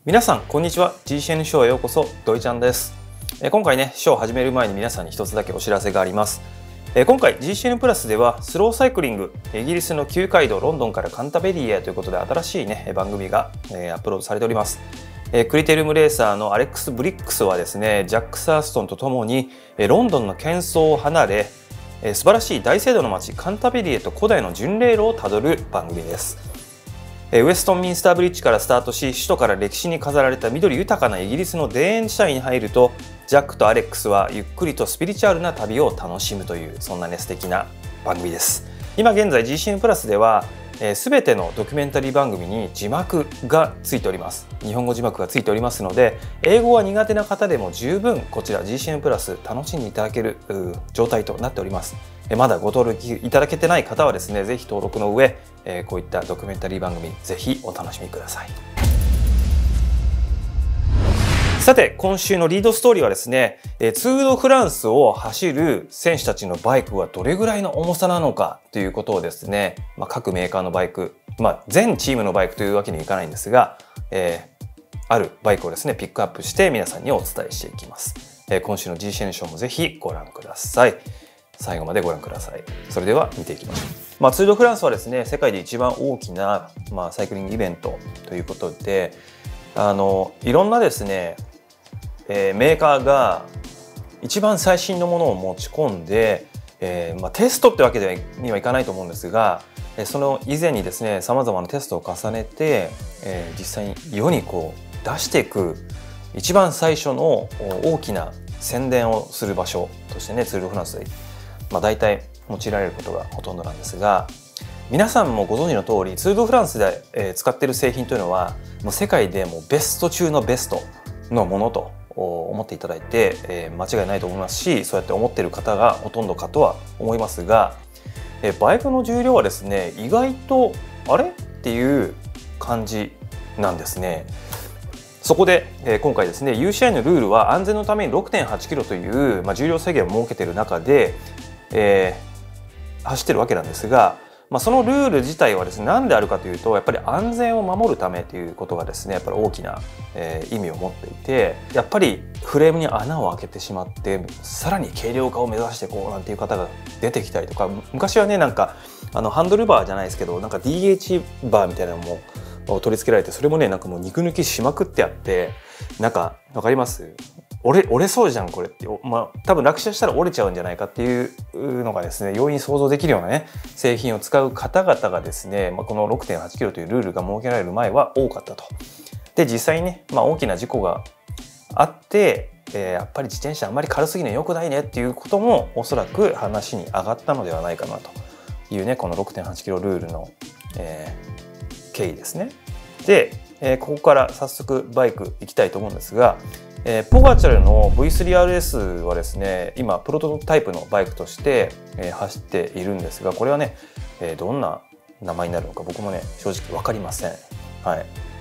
皆さんこんにちは。 GCN ショーへようこそ。土井ちゃんです。今回ね、ショーを始める前に皆さんに一つだけお知らせがあります。今回 GCN プラスではスローサイクリング、イギリスの旧街道ロンドンからカンタベリーへということで新しいね番組がアップロードされております。クリテリウムレーサーのアレックス・ブリックスはですね、ジャック・サーストンとともにロンドンの喧騒を離れ、素晴らしい大聖堂の街カンタベリーへと古代の巡礼路をたどる番組です。ウェストンミンスターブリッジからスタートし、首都から歴史に飾られた緑豊かなイギリスの田園地帯に入ると、ジャックとアレックスはゆっくりとスピリチュアルな旅を楽しむという、そんなね素敵な番組です。今現在 GCN プラスでは全てのドキュメンタリー番組に字幕がついております。日本語字幕がついておりますので、英語が苦手な方でも十分こちら GCN プラス楽しんでいただける状態となっております。まだご登録いただけてない方はですね、ぜひ登録の上、こういったドキュメンタリー番組ぜひお楽しみください。さて、今週のリードストーリーはですね、ツール・ド・フランスを走る選手たちのバイクはどれぐらいの重さなのかということをですね、各メーカーのバイク、全チームのバイクというわけにはいかないんですが、あるバイクをですね、ピックアップして皆さんにお伝えしていきます。今週の GCN ショーもぜひご覧ください。最後までご覧ください。それでは見ていきましょう。ツール・ド・フランスはですね、世界で一番大きな、サイクリングイベントということで、いろんなですね、メーカーが一番最新のものを持ち込んで、テストってわけにはいかないと思うんですが、その以前にですね、さまざまなテストを重ねて、実際に世に出していく一番最初の大きな宣伝をする場所としてね、ツール・ド・フランスで大体用いられることがほとんどなんですが、皆さんもご存知の通りツール・ド・フランスで使っている製品というのはもう世界でもベスト中のベストのものと思っていただいて間違いないと思いますし、そうやって思っている方がほとんどかとは思いますが、バイクの重量はですね、意外とあれっていう感じなんですね。そこで今回ですね、 UCI のルールは安全のために 6.8kg という重量制限を設けている中で走ってるわけなんですが、そのルール自体はですね、何であるかというと、やっぱり安全を守るためということがですね、やっぱり大きな意味を持っていて、やっぱりフレームに穴を開けてしまってさらに軽量化を目指してこうなんていう方が出てきたりとか、昔はね、なんかハンドルバーじゃないですけど、なんか DH バーみたいなのも取り付けられて、それもね、なんかもう肉抜きしまくってあって、なんかわかります？折れそうじゃんこれって、多分落車したら折れちゃうんじゃないかっていうのがですね、容易に想像できるようなね製品を使う方々がですね、この 6.8kg というルールが設けられる前は多かったと。で、実際にね、大きな事故があって、やっぱり自転車あんまり軽すぎるの良くないねっていうこともおそらく話に上がったのではないかなというね、この 6.8kg ルールの、経緯ですね。で、ここから早速バイク行きたいと思うんですが、ポガチャルの V3RS はですね、今プロトタイプのバイクとして、走っているんですが、これはね、どんな名前になるのか僕もね正直分かりません。はい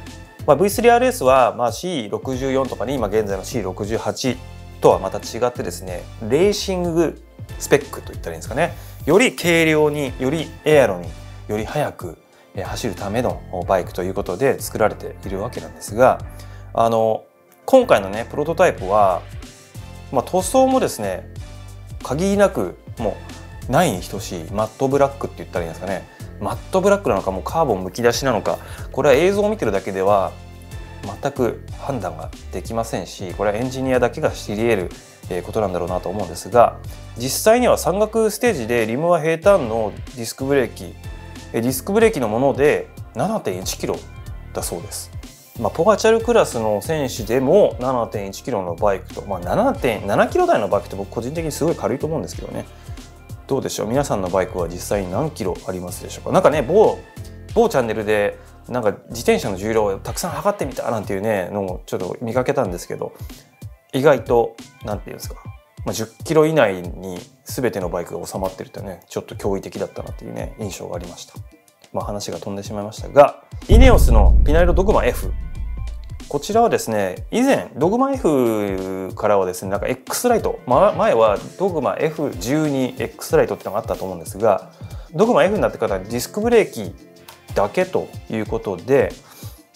。V3RS はC64 とかね、今現在の C68 とはまた違ってですね、レーシングスペックといったらいいんですかね、より軽量に、よりエアロに、より速く走るためのバイクということで作られているわけなんですが、今回のねプロトタイプは、塗装もですね限りなくもうないに等しいマットブラックって言ったらいいんですかね。マットブラックなのか、もうカーボンむき出しなのか、これは映像を見てるだけでは全く判断ができませんし、これはエンジニアだけが知り得ることなんだろうなと思うんですが、実際には山岳ステージでリムは平坦のディスクブレーキのもので 7.1kg だそうです。ポガチャルクラスの選手でも 7.1kg のバイクと、7.7kg 台のバイクって僕個人的にすごい軽いと思うんですけどね。どうでしょう、皆さんのバイクは実際に何キロありますでしょうか。なんかね、某チャンネルでなんか自転車の重量をたくさん測ってみたなんていうねのをちょっと見かけたんですけど、意外となんていうんですか、10キロ以内に全てのバイクが収まってるとね、ちょっと驚異的だったなっていうね印象がありました。話が飛んでしまいましたが、イネオスのピナエロドグマ F、 こちらはですね、以前ドグマ F からはですね、なんか X ライト、前はドグマ F12X ライトってのがあったと思うんですが、ドグマ F になってからディスクブレーキだけということで、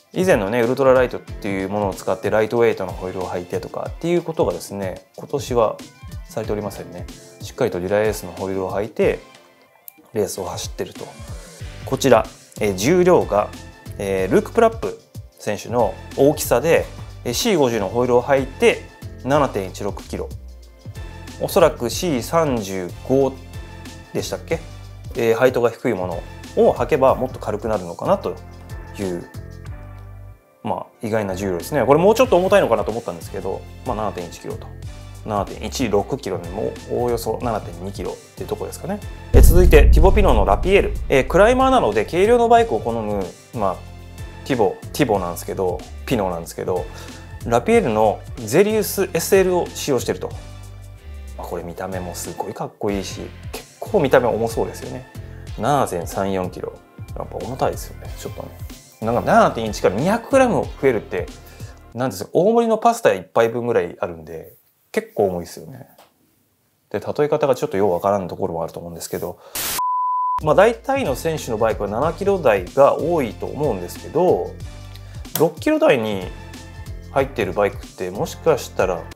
以前のねウルトラライトっていうものを使ってライトウェイトのホイールを履いてとかっていうことがですね今年はされておりませんね。しっかりとリライエースのホイールを履いてレースを走ってると。こちら、重量が、ルーク・プラップ選手の大きさで C50 のホイールを履いて 7.16 キロ、おそらく C35 でしたっけ、ハイトが低いものを履けばもっと軽くなるのかなという意外な重量ですね。これもうちょっと重たいのかなと思ったんですけど、7.1 キロと 7.16 キロでもおおよそ 7.2 キロっていうところですかね。続いてティボピノのラピエール、クライマーなので軽量のバイクを好む、ティボなんですけどピノなんですけど、ラピエールのゼリウス SL を使用してると。これ見た目もすごいかっこいいし結構見た目重そうですよね。 7.34 キロ、やっぱ重たいですよね。ちょっとねなんか 7.1 から 200 グラム増えるってなんですよ、大盛りのパスタ1杯分ぐらいあるんで結構重いですよね。で例え方がちょっとようわからんところもあると思うんですけど、大体の選手のバイクは7キロ台が多いと思うんですけど、6キロ台に入っているバイクってもしかしたら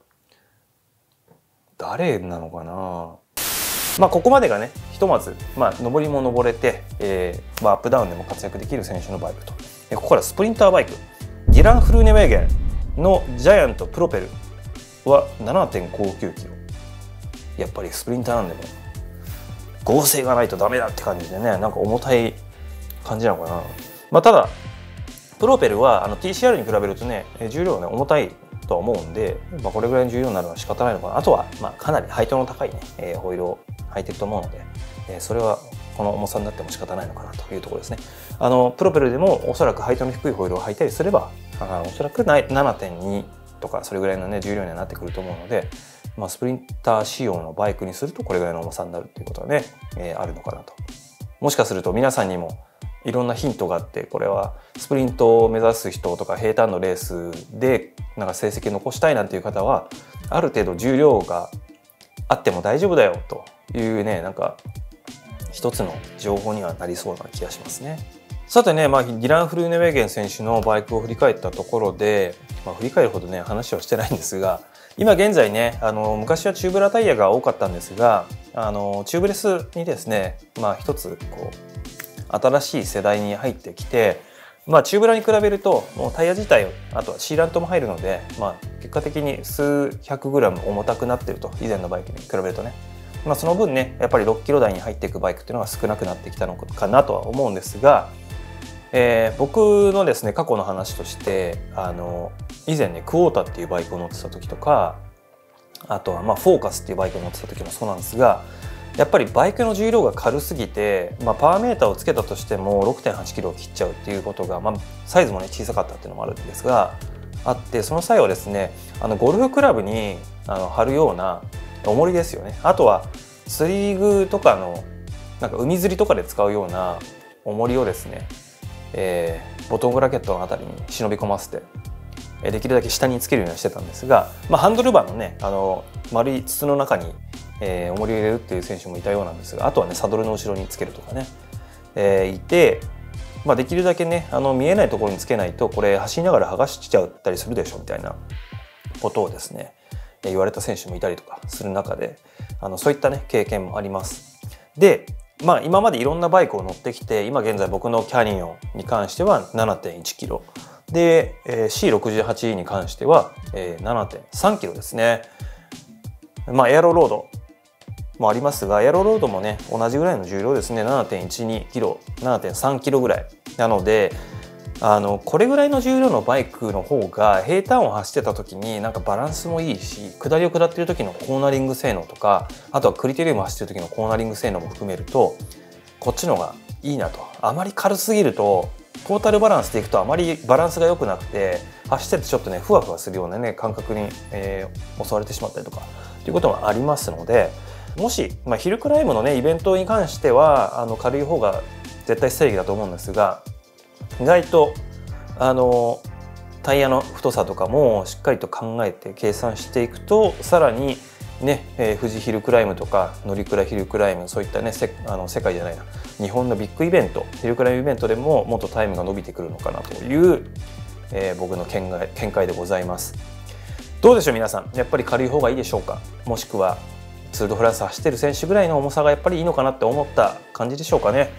誰なのかな。ここまでがねひとまず上りも登れて、アップダウンでも活躍できる選手のバイクと。ここからスプリンターバイク、ギランフルーネウェーゲンのジャイアントプロペルは 7.59 キロ。やっぱりスプリンターなんでも合成がないとダメだって感じでね、なんか重たい感じなのかな。ただプロペルはTCR に比べるとね重量がね重たいとは思うんで、これぐらいの重量になるのは仕方ないのかな。あとはかなりハイトの高いね、ホイールを履いてると思うので、それはこの重さになっても仕方ないのかなというところですね。プロペルでもおそらくハイトの低いホイールを履いたりすればおそらく 7.2 とかそれぐらいのね重量にはなってくると思うので、スプリンター仕様のバイクにするとこれぐらいの重さになるっていうことがね、あるのかなと。もしかすると皆さんにもいろんなヒントがあって、これはスプリントを目指す人とか平坦のレースでなんか成績を残したいなんていう方はある程度重量があっても大丈夫だよというね、なんか一つの情報にはなりそうな気がしますね。さてね、ギランフルーネウェーゲン選手のバイクを振り返ったところで、振り返るほどね話はしてないんですが、今現在ね昔はチューブラタイヤが多かったんですが、チューブレスにですね一つこう新しい世代に入ってきて、チューブラに比べるともうタイヤ自体あとはシーラントも入るので、結果的に数百グラム重たくなってると、以前のバイクに比べるとね、その分ねやっぱり6キロ台に入っていくバイクっていうのが少なくなってきたのかなとは思うんですが、僕のですね過去の話として以前ねクォータっていうバイクを乗ってた時とか、あとはフォーカスっていうバイクを乗ってた時もそうなんですが、やっぱりバイクの重量が軽すぎて、パワーメーターをつけたとしても 6.8 キロを切っちゃうっていうことが、サイズもね小さかったっていうのもあるんですがあって、その際はですねゴルフクラブに貼るような重りですよね。あとは釣り具とかのなんか海釣りとかで使うような重りをですね、ボトムブラケットのあたりに忍び込ませてできるだけ下につけるようにしてたんですが、ハンドルバーのね丸い筒の中に重りを入れるっていう選手もいたようなんですが、あとはねサドルの後ろにつけるとかね、いて、できるだけね見えないところにつけないとこれ走りながら剥がしちゃったりするでしょみたいなことをですね言われた選手もいたりとかする中で、そういったね経験もあります。で今までいろんなバイクを乗ってきて、今現在僕のキャニオンに関しては 7.1 キロで、C68 に関しては、7.3 キロですね。エアロロードもありますが、エアロロードもね同じぐらいの重量ですね。 7.12 キロ 7.3 キロぐらいなので、これぐらいの重量のバイクの方が平坦を走ってた時になんかバランスもいいし、下りを下ってる時のコーナリング性能とか、あとはクリテリウムを走ってる時のコーナリング性能も含めるとこっちの方がいいなと。あまり軽すぎるとトータルバランスでいくとあまりバランスが良くなくて、走っててちょっとねふわふわするようなね感覚に、襲われてしまったりとかということがありますので、もし、ヒルクライムのねイベントに関しては軽い方が絶対正義だと思うんですが、意外とタイヤの太さとかもしっかりと考えて計算していくと、さらにね、富士ヒルクライムとか乗鞍ヒルクライム、そういったね世界じゃないな日本のビッグイベントヒルクライムイベントでももっとタイムが伸びてくるのかなという僕の見解でございます。どうでしょう皆さん、やっぱり軽い方がいいでしょうか、もしくはツール・ド・フランス走ってる選手ぐらいの重さがやっぱりいいのかなって思った感じでしょうかね。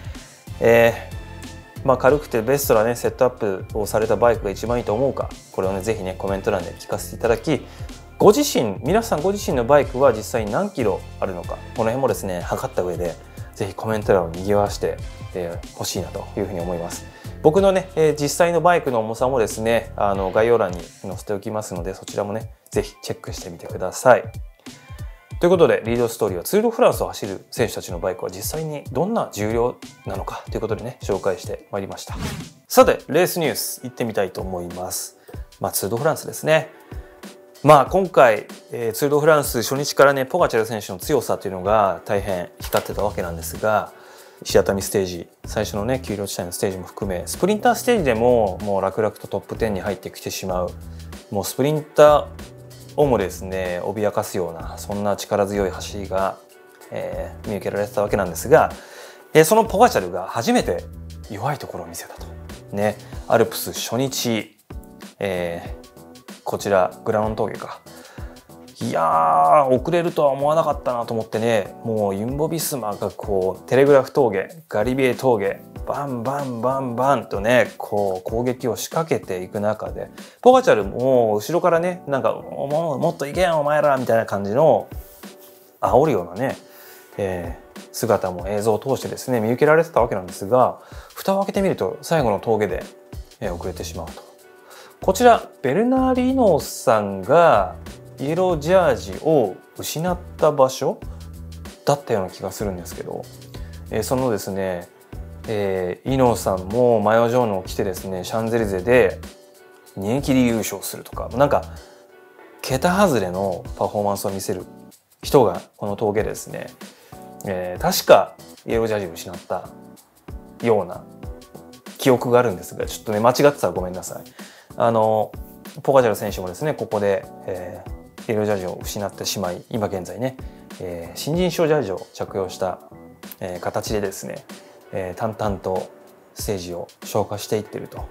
軽くてベストなねセットアップをされたバイクが一番いいと思うか、これをねぜひねコメント欄で聞かせていただき、皆さんご自身のバイクは実際に何キロあるのか、この辺もですね測った上でぜひコメント欄を賑わしてほしいなというふうに思います。僕のね、実際のバイクの重さもですね概要欄に載せておきますので、そちらもねぜひチェックしてみてください。ということでリードストーリーはツール・ド・フランスを走る選手たちのバイクは実際にどんな重量なのかということでね紹介してまいりました。さてレースニュースいってみたいと思います。ツール・ド・フランスですね。今回、ツール・ド・フランス初日からねポガチャル選手の強さというのが大変光ってたわけなんですが、石畳ステージ最初のね丘陵地帯のステージも含めスプリンターステージでももう楽々とトップ10に入ってきてしまう、もうスプリンターをもですね脅かすようなそんな力強い走りが、見受けられてたわけなんですが、そのポガチャルが初めて弱いところを見せたとね。アルプス初日、こちらグラノン峠か、いやー遅れるとは思わなかったなと思ってね、もうユンボ・ビスマがこうテレグラフ峠、ガリビエ峠バンバンバンバンとねこう攻撃を仕掛けていく中で、ポガチャルも後ろからねなんかもっといけんお前らみたいな感じの煽るようなね、姿も映像を通してですね見受けられてたわけなんですが、蓋を開けてみると最後の峠で、遅れてしまうと。こちらベルナーリノさんがイエロージャージを失った場所だったような気がするんですけど、そのですね、イノさんもマヨジョーヌを着てですねシャンゼリゼで逃げ切り優勝するとか、なんか桁外れのパフォーマンスを見せる人がこの峠でですね、確かイエロージャージを失ったような記憶があるんですが、ちょっとね間違ってたらごめんなさい。ポガチャル選手もですねここで、イエロージャージを失ってしまい、今現在ね、新人賞ジャージを着用した、形でですね、淡々とステージを消化していっていると。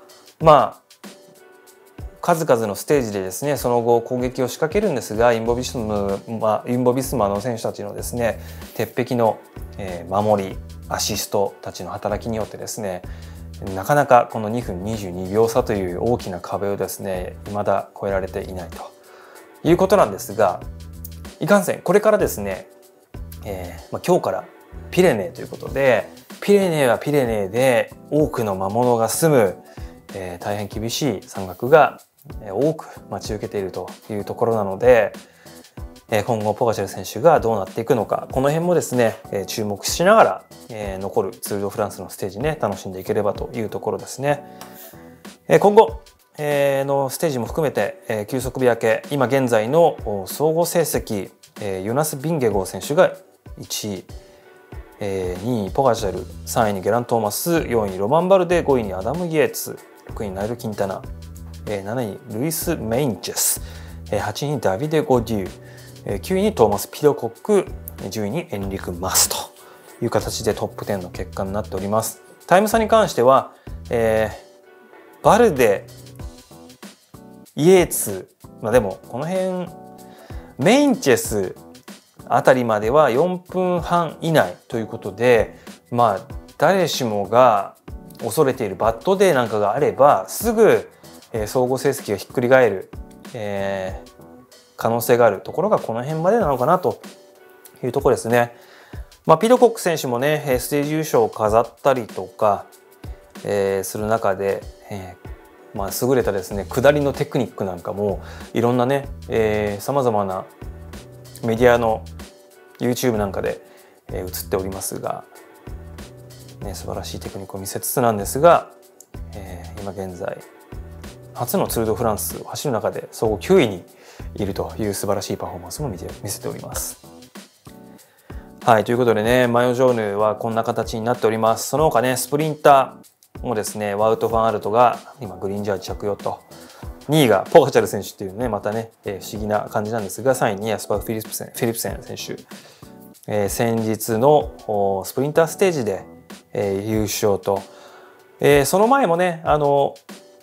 数々のステージでですねその後攻撃を仕掛けるんですが、ユンボビスマの選手たちのですね鉄壁の、守りアシストたちの働きによってですね、なかなかこの2分22秒差という大きな壁をですね未だ越えられていないということなんですが、いかんせんこれからですね、今日からピレネーということで、ピレネーはピレネーで多くの魔物が住む、大変厳しい山岳が多く待ち受けているというところなので、今後ポガチャル選手がどうなっていくのか、この辺もですね注目しながら残るツール・ド・フランスのステージね楽しんでいければというところですね。今後のステージも含めて急速日焼け、今現在の総合成績ヨナス・ビンゲゴー選手が1位、2位ポガチャル、3位にゲラントーマス、4位ロマンバルデ、5位にアダム・イエーツ、6位にナイル・キンタナ、7位ルイス・メインチェス、8位にダビデ・ゴデュー、9位にトーマス・ピドコック、10位にエンリク・マスという形でトップ10の結果になっております。タイム差に関しては、バルデ、イエーツ、でもこの辺メインチェスあたりまでは4分半以内ということで、誰しもが恐れているバッドデーなんかがあればすぐ、総合成績がひっくり返る、可能性があるところがこの辺までなのかなというところですね。ピドコック選手もねステージ優勝を飾ったりとか、する中で、優れたですね下りのテクニックなんかもいろんなねさまざまなメディアの YouTube なんかで、映っておりますが、素晴らしいテクニックを見せつつなんですが、今現在初のツール・ド・フランスを走る中で総合9位にいるという素晴らしいパフォーマンスも見せております。はい、ということでねマヨジョーヌはこんな形になっております。その他ねスプリンターもですねワウト・ファン・アルトが今グリーンジャージ着用と、2位がポガチャル選手っていうねまたね、不思議な感じなんですが、3位にアスパー・フィリプセン選手、先日のスプリンターステージで、優勝と、その前もね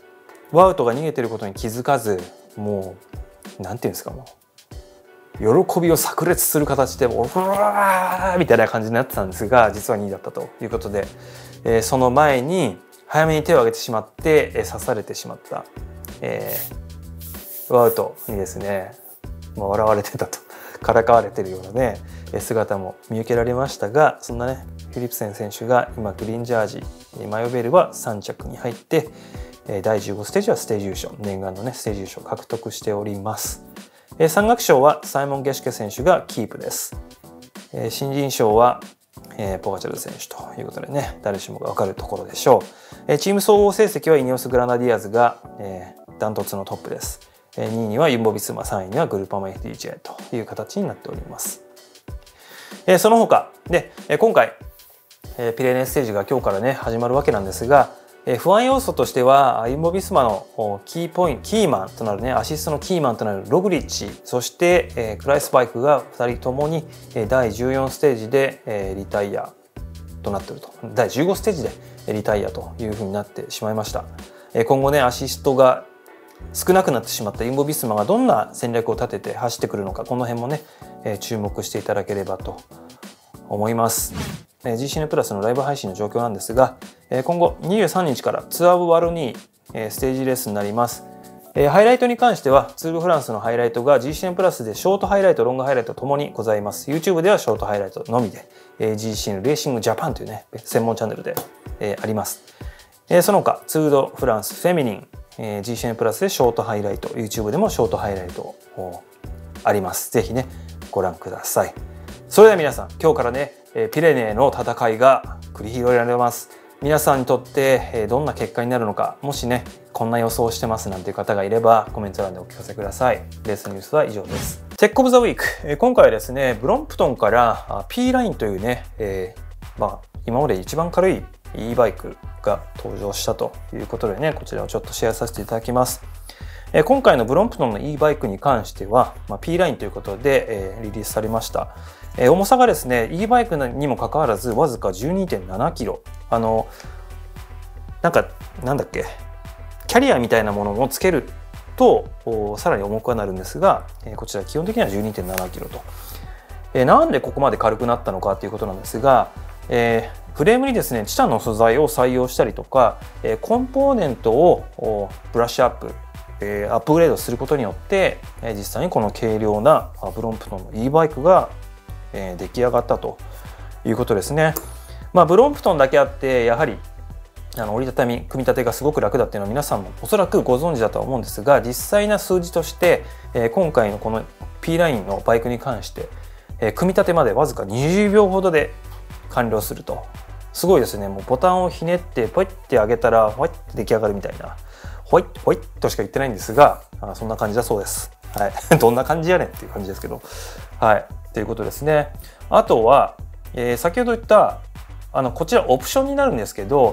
ワウトが逃げてることに気づかず、もうなんていうんですか、もう喜びを炸裂する形でうわーみたいな感じになってたんですが、実は2位だったということで、その前に早めに手を挙げてしまって、刺されてしまった、ワウトにですね、笑われてたと、からかわれてるようなね姿も見受けられましたが、そんなねフィリプセン選手が今グリーンジャージ、マヨベルは3着に入って、第15ステージはステージ優勝、念願のねステージ優勝を獲得しております。山岳賞はサイモン・ゲシュケ選手がキープです。新人賞はポガチャル選手ということでね、誰しもが分かるところでしょう。チーム総合成績はイネオス・グラナディアーズがダントツのトップです。2位にはユンボ・ビスマ、3位にはグルパマ FDJ という形になっております。その他で今回ピレネーステージが今日からね始まるわけなんですが、不安要素としてはユンボ・ビスマのキーマンとなるね、アシストのキーマンとなるログリッチ、そしてクライスバイクが2人ともに第14ステージでリタイアとなっていると、第15ステージでリタイアというふうになってしまいました。今後ねアシストが少なくなってしまったユンボ・ビスマがどんな戦略を立てて走ってくるのか、この辺もね注目していただければと思います。GCN プラスのライブ配信の状況なんですが、今後23日からツアー・オブ・ワルニーステージレースになります。ハイライトに関してはツール・フランスのハイライトが GCN プラスでショートハイライト、ロングハイライトともにございます。 YouTube ではショートハイライトのみで、GCN レーシングジャパンというね専門チャンネルで、あります。その他ツール・フランスフェミニン、GCN プラスでショートハイライト、 YouTube でもショートハイライトあります。ぜひねご覧ください。それでは皆さん、今日からねピレネーの戦いが繰り広げられます。皆さんにとってどんな結果になるのか、もしねこんな予想をしてますなんていう方がいればコメント欄でお聞かせください。レースニュースは以上です。テックオブザウィーク、今回はですねブロンプトンから P ラインというね、今まで一番軽い E バイクが登場したということでね、こちらをちょっとシェアさせていただきます。今回のブロンプトンの E バイクに関しては、P ラインということで、リリースされました。重さがですね E バイクにもかかわらずわずか 12.7 キロ、なんだっけ、キャリアみたいなものをつけるとさらに重くはなるんですが、こちら基本的には 12.7 キロと。なんでここまで軽くなったのかということなんですが、フレームにですねチタンの素材を採用したりとか、コンポーネントをブラッシュアップ、アップグレードすることによって実際にこの軽量なブロンプトンの E バイクが出来上がったということですね。ブロンプトンだけあってやはり折りたたみ組み立てがすごく楽だっていうのは皆さんもおそらくご存知だとは思うんですが、実際な数字として今回のこの P ラインのバイクに関して組み立てまでわずか20秒ほどで完了すると。すごいですね。もうボタンをひねってポイって上げたらホイッて出来上がるみたいな、ホイッホイッとしか言ってないんですが、そんな感じだそうです。はい、どんな感じやねんっていう感じですけど、はいということですね。あとは、先ほど言ったこちらオプションになるんですけど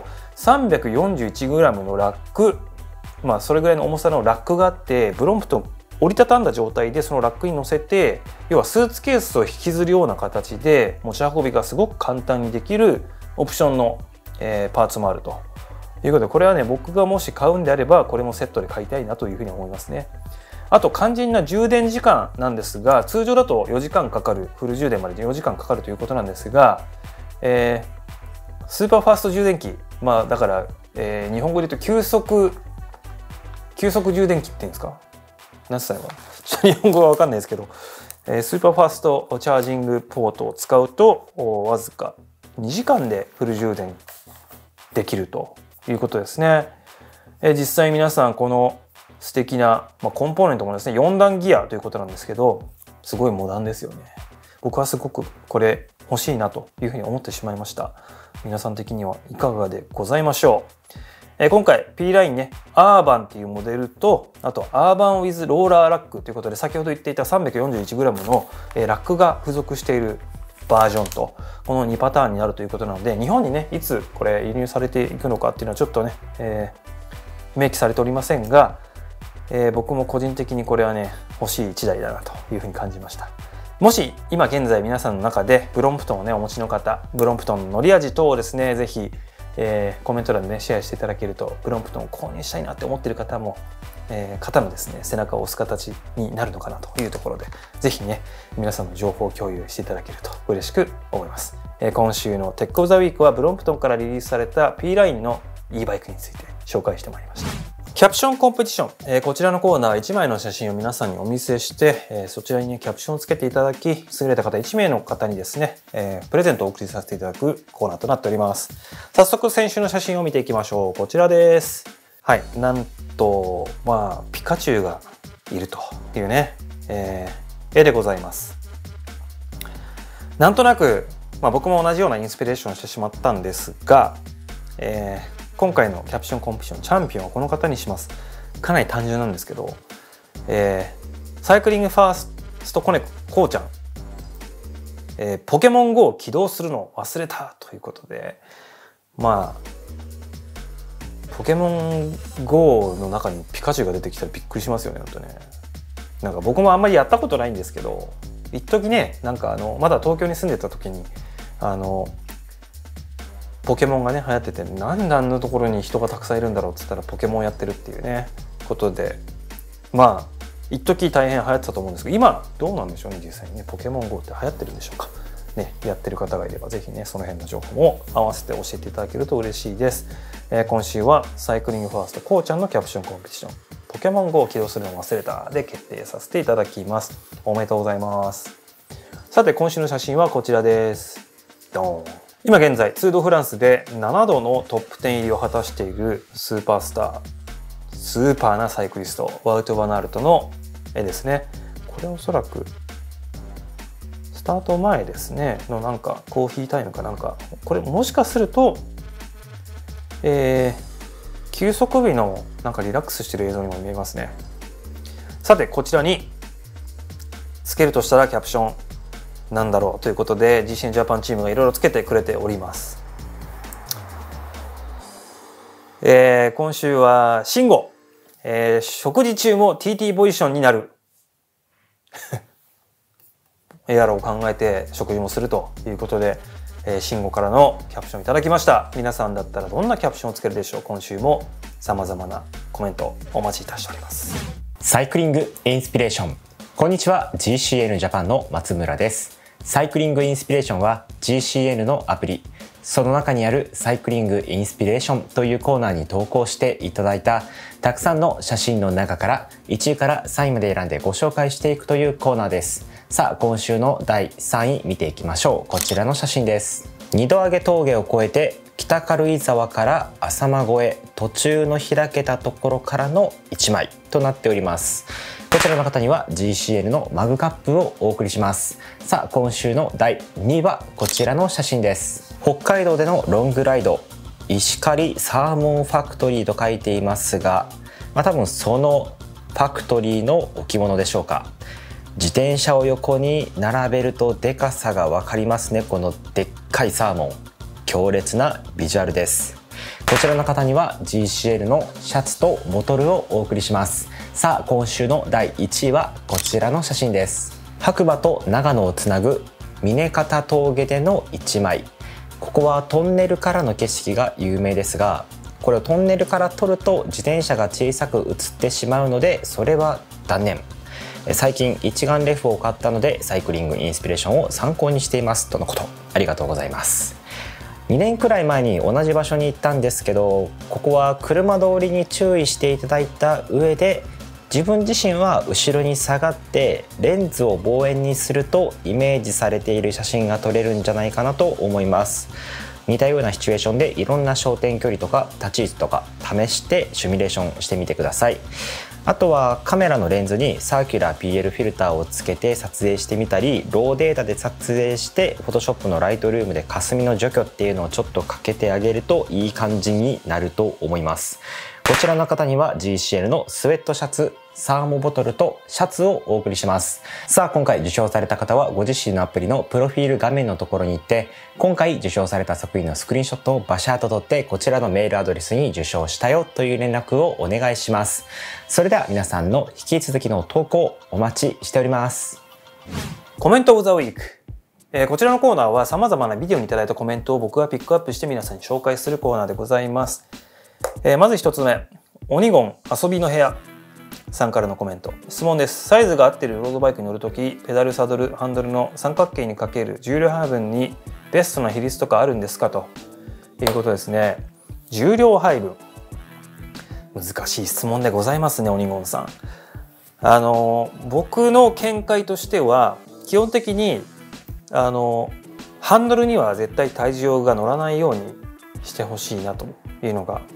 341g のラック、それぐらいの重さのラックがあって、ブロンプトン折りたたんだ状態でそのラックに乗せて、要はスーツケースを引きずるような形で持ち運びがすごく簡単にできるオプションの、パーツもあるということで、これはね僕がもし買うんであればこれもセットで買いたいなというふうに思いますね。あと肝心な充電時間なんですが、通常だと4時間かかる、フル充電まで4時間かかるということなんですが、スーパーファースト充電器、だから、日本語で言うと急速充電器っていうんですか、何つったのかな、ちょっと日本語は分かんないですけど、スーパーファーストチャージングポートを使うとわずか2時間でフル充電できるということですね。実際皆さんこの素敵な、コンポーネントもですね4段ギアということなんですけど、すごいモダンですよね。僕はすごくこれ欲しいなというふうに思ってしまいました。皆さん的にはいかがでございましょう。今回 P ラインね、アーバンっていうモデルと、あとアーバンウィズローラーラックということで、先ほど言っていた 341g のラックが付属しているバージョンと、この2パターンになるということなので、日本にねいつこれ輸入されていくのかっていうのはちょっとね、明記されておりませんが、僕も個人的にこれはね欲しい1台だなというふうに感じました。もし今現在皆さんの中でブロンプトンをねお持ちの方、ブロンプトンの乗り味等をですねぜひ、 コメント欄でねシェアしていただけると、ブロンプトンを購入したいなって思ってる方も、方のですね背中を押す形になるのかなというところで、ぜひね皆さんの情報共有していただけると嬉しく思います。今週のテックオブザウィークはブロンプトンからリリースされた P ラインの e バイクについて紹介してまいりました。キャプションコンペティション、こちらのコーナー1枚の写真を皆さんにお見せして、そちらにねキャプションをつけていただき、優れた方1名の方にですね、プレゼントをお送りさせていただくコーナーとなっております。早速先週の写真を見ていきましょう。こちらです。はい、なんとピカチュウがいるというね、絵でございます。なんとなく、僕も同じようなインスピレーションをしてしまったんですが、今回のキャプションコンペティションチャンピオンはこの方にします。かなり単純なんですけど、サイクリングファーストコネこうちゃん、ポケモン GO を起動するのを忘れたということで、ポケモン GO の中にピカチュウが出てきたらびっくりしますよね。本当ね。なんか僕もあんまりやったことないんですけど、一時ね、なんかまだ東京に住んでた時にポケモンがね流行ってて、なんであんなところに人がたくさんいるんだろうって言ったらポケモンやってるっていうねことで、一時大変流行ってたと思うんですけど、今どうなんでしょうね。実際にねポケモン GO って流行ってるんでしょうかね。やってる方がいればぜひねその辺の情報も合わせて教えていただけると嬉しいです。今週はサイクリングファーストこうちゃんのキャプションコンペティション、ポケモン GO を起動するのを忘れたで決定させていただきます。おめでとうございます。さて今週の写真はこちらです。ドーン。今現在ツードフランスで7度のトップ10入りを果たしているスーパースター、スーパーなサイクリストワウト・バナアルトの絵ですね。これおそらくスタート前ですねのなんかコーヒータイムかなんか、これもしかすると、休息日のなんかリラックスしてる映像にも見えますね。さてこちらにつけるとしたらキャプションなんだろうということで GCN ジャパンチームがいろいろつけてくれております。今週は慎吾、食事中も TT ポジションになるAR を考えて食事もするということで、慎吾からのキャプションいただきました。皆さんだったらどんなキャプションをつけるでしょう。今週も様々なコメントお待ちいたしております。 サイクリングインスピレーション。こんにちは、 GCN ジャパンの松村です。サイクリングインスピレーションは GCN のアプリ、その中にあるサイクリングインスピレーションというコーナーに投稿していただいたたくさんの写真の中から1位から3位まで選んでご紹介していくというコーナーです。さあ今週の第3位見ていきましょう。こちらの写真です。2度上げ峠を越えて北軽井沢から浅間越え、途中の開けたところからの1枚となっております。こちらの方には GCN のマグカップをお送りします。さあ今週の第2位はこちらの写真です。北海道でのロングライド、石狩サーモンファクトリーと書いていますが、多分そのファクトリーの置物でしょうか。自転車を横に並べるとでかさが分かりますね。このでっかいサーモン、強烈なビジュアルです。こちらの方には GCN のシャツとボトルをお送りします。さあ今週の第1位はこちらの写真です。白馬と長野をつなぐ峰方峠での1枚。ここはトンネルからの景色が有名ですが、これをトンネルから撮ると自転車が小さく映ってしまうので、それは断念。最近一眼レフを買ったのでサイクリングインスピレーションを参考にしていますとのこと。ありがとうございます。2年くらい前に同じ場所に行ったんですけど、ここは車通りに注意していただいた上で、自分自身は後ろに下がってレンズを望遠にするとイメージされている写真が撮れるんじゃないかなと思います。似たようなシチュエーションでいろんな焦点距離とか立ち位置とか試してシミュレーションしてみてください。あとはカメラのレンズにサーキュラー PL フィルターをつけて撮影してみたり、ローデータで撮影してPhotoshopのライトルームで霞の除去っていうのをちょっとかけてあげるといい感じになると思います。こちらの方には GCN のスウェットシャツ、サーモボトルとシャツをお送りします。さあ今回受賞された方はご自身のアプリのプロフィール画面のところに行って、今回受賞された作品のスクリーンショットをバシャーと撮って、こちらのメールアドレスに受賞したよという連絡をお願いします。それでは皆さんの引き続きの投稿お待ちしております。 コメントオブザウィーク、 こちらのコーナーは様々なビデオにいただいたコメントを僕がピックアップして皆さんに紹介するコーナーでございます。まず一つ目、オニゴン遊びの部屋さんからのコメント。質問です。サイズが合っているロードバイクに乗るとき、ペダル、サドル、ハンドルの三角形にかける重量配分にベストな比率とかあるんですかということですね。重量配分。難しい質問でございますね、オニゴンさん。僕の見解としては、基本的にハンドルには絶対体重が乗らないようにしてほしいなというのが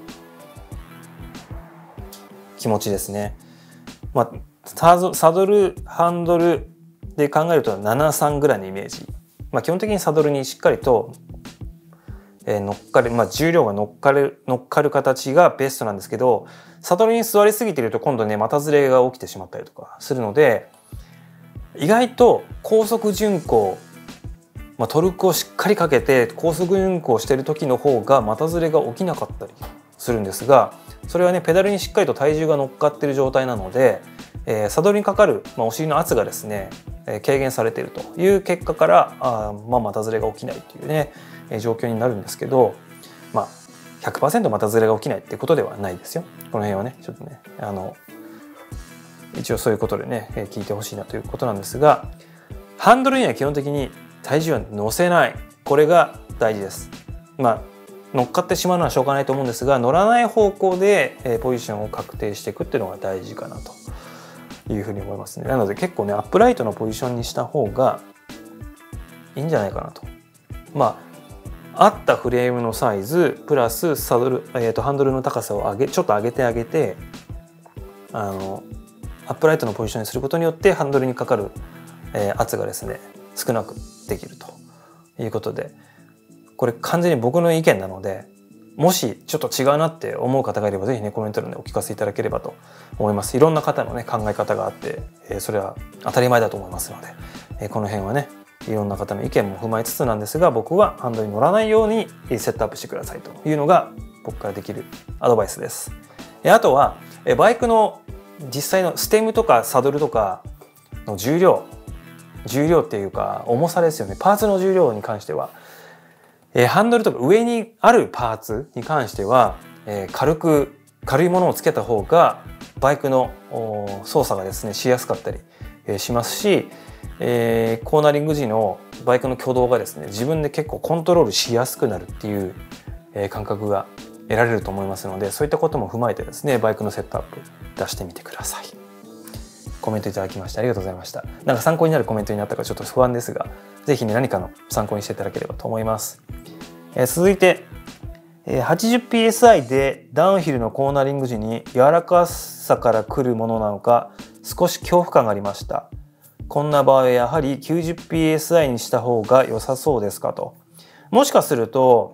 気持ちですね。サドル、ハンドルで考えると7-3ぐらいのイメージ。基本的にサドルにしっかりと乗っかる、重量が乗っかる形がベストなんですけど、サドルに座りすぎていると今度ね、股ずれが起きてしまったりとかするので、意外と高速巡航、トルクをしっかりかけて高速巡航している時の方が股ずれが起きなかったりするんですが、それはね、ペダルにしっかりと体重が乗っかっている状態なので、サドルにかかる、お尻の圧がですね、軽減されているという結果から股ずれが起きないというね、状況になるんですけど、100% 股ずれが起きないっていうことではないですよ。この辺はね、ちょっとね、一応そういうことでね、聞いてほしいなということなんですが、ハンドルには基本的に体重は乗せない。これが大事です。乗っかってしまうのはしょうがないと思うんですが、乗らない方向でポジションを確定していくっていうのが大事かなというふうに思いますね。なので結構ね、アップライトのポジションにした方がいいんじゃないかなと。合ったフレームのサイズプラスサドル、ハンドルの高さをちょっと上げてアップライトのポジションにすることによってハンドルにかかる、圧がですね少なくできるということで、これ完全に僕の意見なので、もしちょっと違うなって思う方がいればぜひねコメント欄でお聞かせいただければと思います。いろんな方のね考え方があって、それは当たり前だと思いますので、この辺はねいろんな方の意見も踏まえつつなんですが、僕はハンドルに乗らないようにセットアップしてくださいというのが僕からできるアドバイスです。あとはバイクの実際のステムとかサドルとかの重量っていうか重さですよね。パーツの重量に関しては、ハンドルとか上にあるパーツに関しては、軽いものをつけた方がバイクの操作がですねしやすかったりしますし、コーナリング時のバイクの挙動がですね自分で結構コントロールしやすくなるっていう、感覚が得られると思いますので、そういったことも踏まえてですねバイクのセットアップ出してみてください。コメントいただきましてありがとうございました。なんか参考になるコメントになったかちょっと不安ですが、ぜひね何かの参考にしていただければと思います。続いて 80psi でダウンヒルのコーナリング時に柔らかさから来るものなのか少し恐怖感がありました。こんな場合はやはり 90psi にした方が良さそうですかと。もしかすると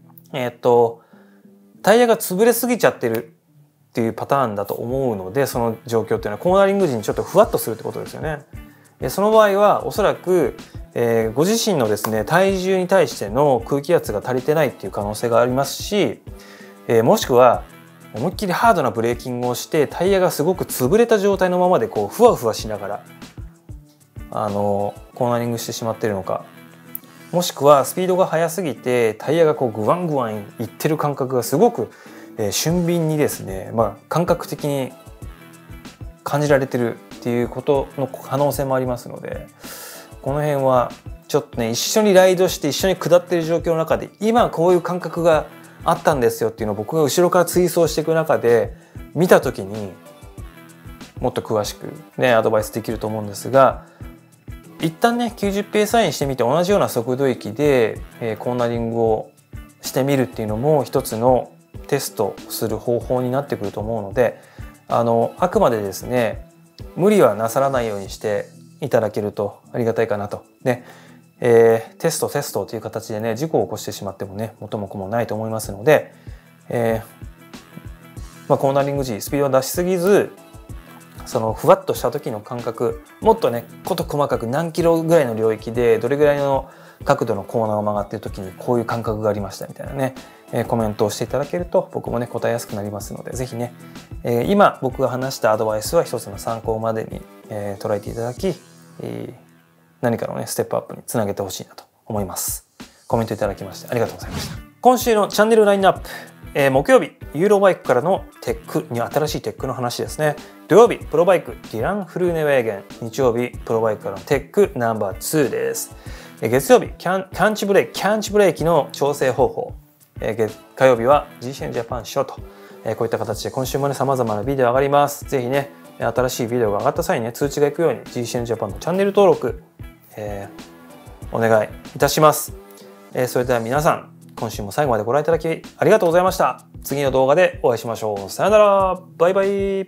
タイヤが潰れすぎちゃってるっていうパターンだと思うので、その状況っていうのはコーナリング時にちょっとふわっとするってことですよね。その場合はおそらく、ご自身のですね体重に対しての空気圧が足りてないっていう可能性がありますし、もしくは思いっきりハードなブレーキングをしてタイヤがすごく潰れた状態のままでこうふわふわしながらコーナリングしてしまっているのか、もしくはスピードが速すぎてタイヤがこうグワングワンいってる感覚がすごく、俊敏にですね、感覚的に感じられてるっていうことの可能性もありますので、この辺はちょっとね一緒にライドして一緒に下っている状況の中で今こういう感覚があったんですよっていうのを僕が後ろから追走していく中で見た時にもっと詳しくねアドバイスできると思うんですが、一旦ね 90psi にしてみて同じような速度域で、コーナリングをしてみるっていうのも一つのテストする方法になってくると思うので、あくまでですね無理はなさらないようにしていただけるとありがたいかなと。で、テストという形でね事故を起こしてしまってもね元も子もないと思いますので、コーナリング時スピードを出しすぎず、そのふわっとした時の感覚、もっとね事細かく何キロぐらいの領域でどれぐらいの角度のコーナーを曲がっている時にこういう感覚がありましたみたいなね、コメントをしていただけると僕もね答えやすくなりますので、ぜひね、今僕が話したアドバイスは一つの参考までに、捉えていただき、 何かのね、ステップアップにつなげてほしいなと思います。コメントいただきましてありがとうございました。今週のチャンネルラインナップ。木曜日、ユーロバイクからのテックに新しいテックの話ですね。土曜日、プロバイク、ディラン・フルーネウェーゲン。日曜日、プロバイクからのテックナンバー2です。月曜日、キャンチブレーキの調整方法。火曜日は GCN ジャパンショート。こういった形で今週もね、様々なビデオ上がります。ぜひね、新しいビデオが上がった際にね、通知が行くように GCN ジャパンのチャンネル登録、お願いいたします。それでは皆さん、今週も最後までご覧いただきありがとうございました。次の動画でお会いしましょう。さよなら。バイバイ。